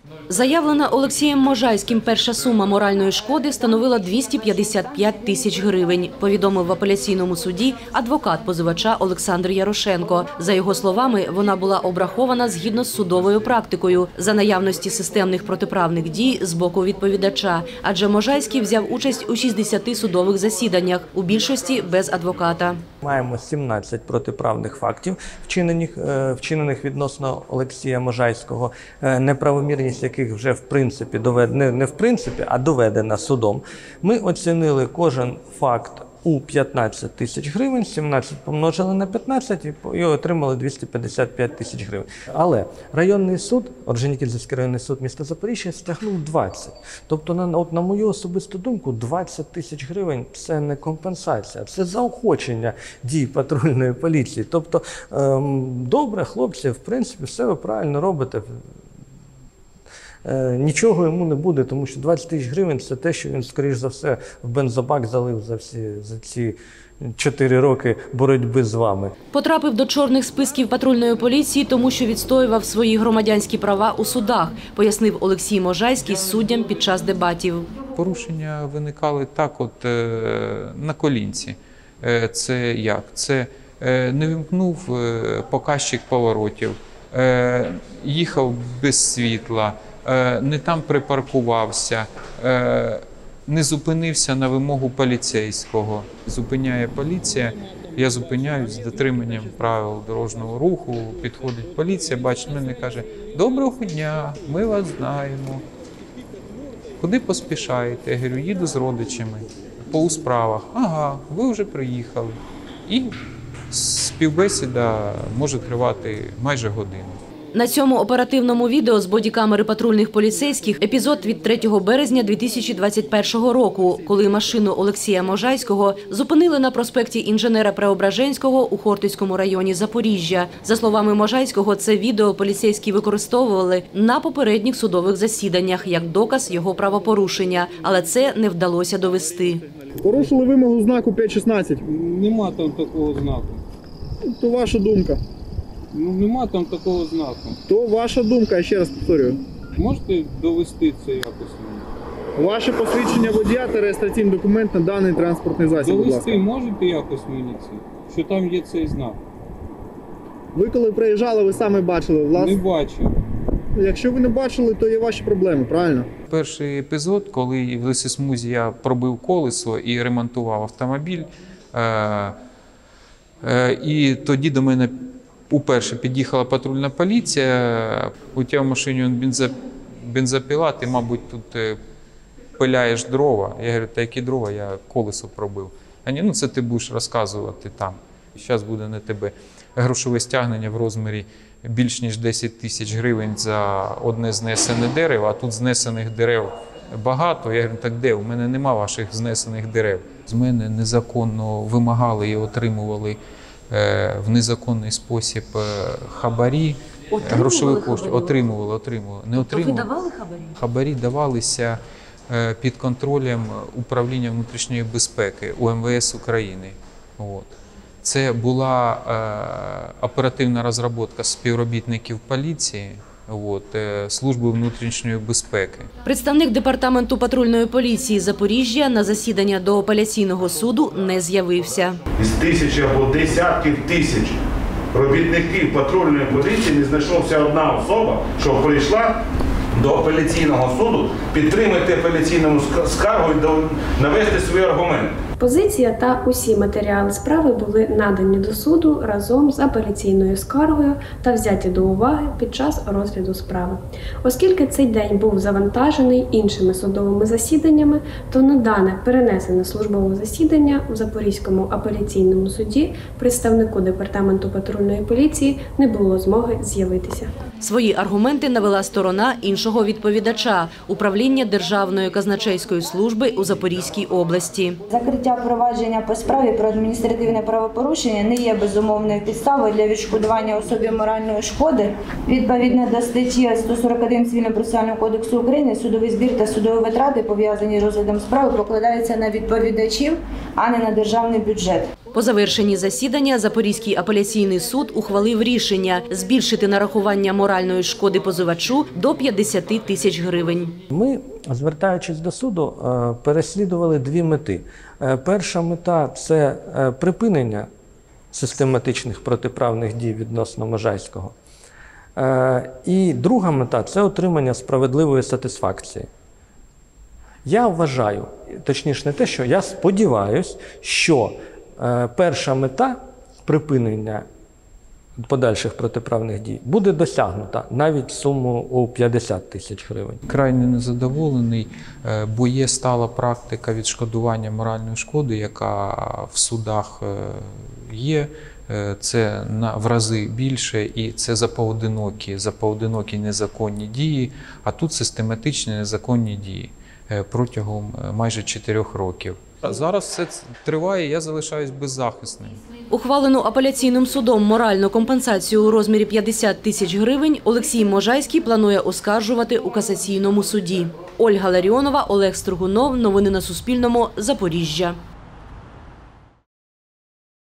Заявлена Олексієм Можайським перша сума моральної шкоди становила 255 тисяч гривень, повідомив в апеляційному суді адвокат позивача Олександр Ярошенко. За його словами, вона була обрахована згідно з судовою практикою за наявності системних протиправних дій з боку відповідача, адже Можайський взяв участь у 60 судових засіданнях, у більшості без адвоката. Маємо 17 протиправних фактів, вчинених відносно Олексія Можайського, неправомірність яких вже в принципі доведена, не в принципі, а доведена судом. Ми оцінили кожен факт у 15 тисяч гривень, 17 помножили на 15 і отримали 255 тисяч гривень. Але районний суд, Орджонікідзевський районний суд міста Запоріжжя, стягнув 20. Тобто, на мою особисту думку, 20 тисяч гривень – це не компенсація, це заохочення дій патрульної поліції. Тобто, добре, хлопці, в принципі, все ви правильно робите. Нічого йому не буде, тому що 20 тисяч гривень – це те, що він, скоріш за все, в бензобак залив за ці 4 роки боротьби з вами. Потрапив до чорних списків патрульної поліції, тому що відстоював свої громадянські права у судах, пояснив Олексій Можайський суддям під час дебатів. Порушення виникали так от на колінці. Це як? Це не вимкнув показчик поворотів, їхав без світла, не там припаркувався, не зупинився на вимогу поліцейського. Зупиняє поліція, я зупиняюсь з дотриманням правил дорожнього руху, підходить поліція, бачить мене і каже: «Доброго дня, ми вас знаємо. Куди поспішаєте?» Я говорю: «Їду з родичами по справах». «Ага, ви вже приїхали». І співбесіда може тривати майже годину. На цьому оперативному відео з бодікамери патрульних поліцейських епізод від 3 березня 2021 року, коли машину Олексія Можайського зупинили на проспекті Інженера Преображенського у Хортицькому районі Запоріжжя. За словами Можайського, це відео поліцейські використовували на попередніх судових засіданнях як доказ його правопорушення, але це не вдалося довести. Порушили вимогу знаку 5.16. Нема там такого знаку. То ваша думка. Ну, нема там такого знаку. То ваша думка, я ще раз повторюю. Можете довести це якось мені? Ваше посвідчення водія та реєстраційний документ на даний транспортний засіб, будь ласка. Довести можете якось мені це? Що там є цей знак? Ви коли приїжджали, ви самі бачили, власне. Не бачу. Якщо ви не бачили, то є ваші проблеми, правильно? Перший епізод, коли в лісосмузі я пробив колесо і ремонтував автомобіль, і тоді до мене уперше під'їхала патрульна поліція. У тебе в машині бензопіла, ти, мабуть, тут пиляєш дрова. Я говорю: «Та які дрова? Я колесо пробив». А ні, ну це ти будеш розказувати там. Зараз буде на тебе грошове стягнення в розмірі більш ніж 10 тисяч гривень за одне знесене дерево, а тут знесених дерев багато. Я говорю: «Так де? У мене нема ваших знесених дерев». З мене незаконно вимагали і отримували в незаконний спосіб хабарі, грошові кошти. Отримували. Не отримували. Ви давали хабарі? Хабарі давалися під контролем управління внутрішньої безпеки УМВС України. От. Це була оперативна розробка співробітників поліції, Служби внутрішньої безпеки. Представник департаменту патрульної поліції Запоріжжя на засідання до апеляційного суду не з'явився. Із тисяч або десятків тисяч робітників патрульної поліції не знайшлася одна особа, що прийшла до апеляційного суду підтримати апеляційному скаргу і навести свої аргументи. Позиція та усі матеріали справи були надані до суду разом з апеляційною скаргою та взяті до уваги під час розгляду справи. Оскільки цей день був завантажений іншими судовими засіданнями, то на дане перенесене службове засідання у Запорізькому апеляційному суді представнику департаменту патрульної поліції не було змоги з'явитися. Свої аргументи навела сторона іншого відповідача – Управління Державної казначейської служби у Запорізькій області. Закриття закриття провадження по справі про адміністративне правопорушення не є безумовною підставою для відшкодування особі моральної шкоди. Відповідно до статті 141 Цивільно-процесуального кодексу України, судовий збір та судові витрати, пов'язані з розглядом справи, покладаються на відповідачів, а не на державний бюджет. По завершенні засідання Запорізький апеляційний суд ухвалив рішення збільшити нарахування моральної шкоди позивачу до 50 тисяч гривень. Ми, звертаючись до суду, переслідували дві мети. Перша мета – це припинення систематичних протиправних дій відносно Можайського. І друга мета – це отримання справедливої сатисфакції. Я вважаю, точніше не те, що я сподіваюся, що перша мета припинення подальших протиправних дій буде досягнута навіть суму у 50 тисяч гривень. Крайне незадоволений, бо є стала практика відшкодування моральної шкоди, яка в судах є. Це в рази більше, і це за поодинокі незаконні дії, а тут систематичні незаконні дії протягом майже 4 років. Зараз все триває, я залишаюсь беззахисним. Ухвалену апеляційним судом моральну компенсацію у розмірі 50 тисяч гривень Олексій Можайський планує оскаржувати у касаційному суді. Ольга Ларіонова, Олег Стригунов. Новини на Суспільному. Запоріжжя.